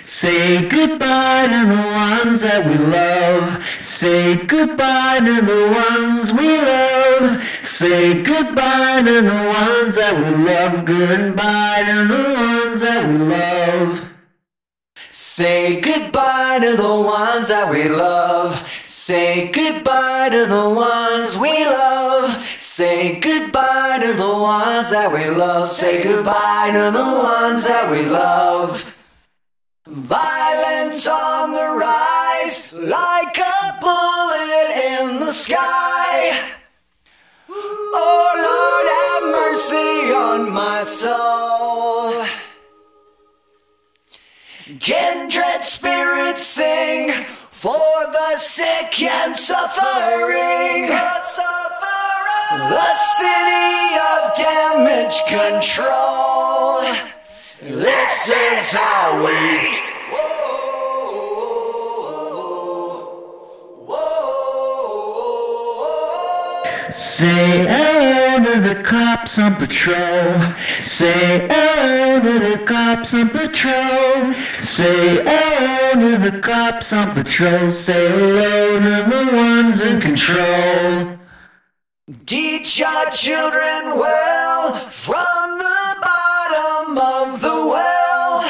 Say goodbye to the ones that we love. Say goodbye to the ones we love. Say goodbye to the ones that we love. Goodbye to the ones that we love. Say goodbye to the ones that we love. Say goodbye to the ones we love. Say goodbye to the ones that we love. Say goodbye to the ones that we love. Violence on the rise, like a bullet in the sky. Oh Lord, have mercy on my soul. Kindred spirits sing for the sick and suffering. The city of damage control. This is how we. Say hello to the cops on patrol. Say hello to the cops on patrol. Say hello to the cops on patrol. Say hello to the ones in control. Teach our children well from the bottom of the well.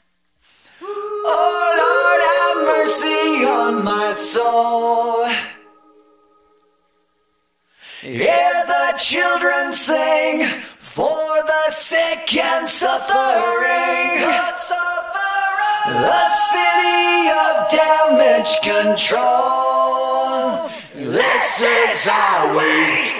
Oh Lord, have mercy on my soul. Hear the children sing for the sick and suffering. The city of damage control. This is how we.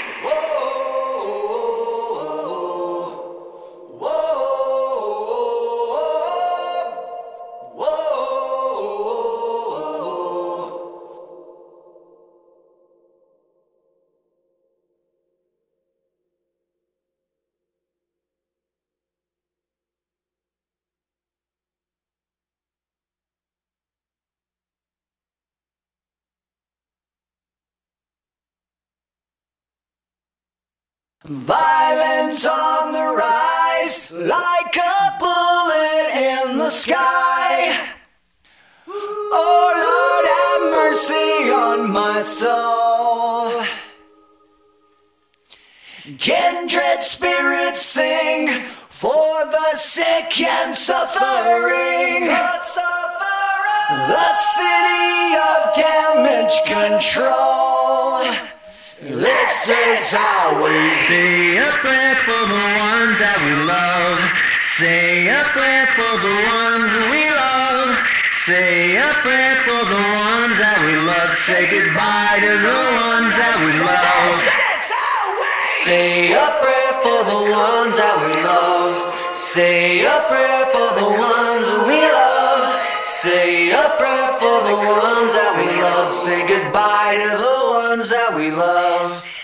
Violence on the rise, like a bullet in the sky. Oh Lord, have mercy on my soul. Kindred spirits sing for the sick and suffering. The city of damage control. This is how we. Say a prayer for the ones that we love. Say a prayer for the ones we love. Say a prayer for the ones that we love. Say goodbye to the ones that we love. Say a prayer for the ones that we love. Say a prayer for the ones we love. Say a prayer for the ones that we love. Say goodbye to the ones that we love.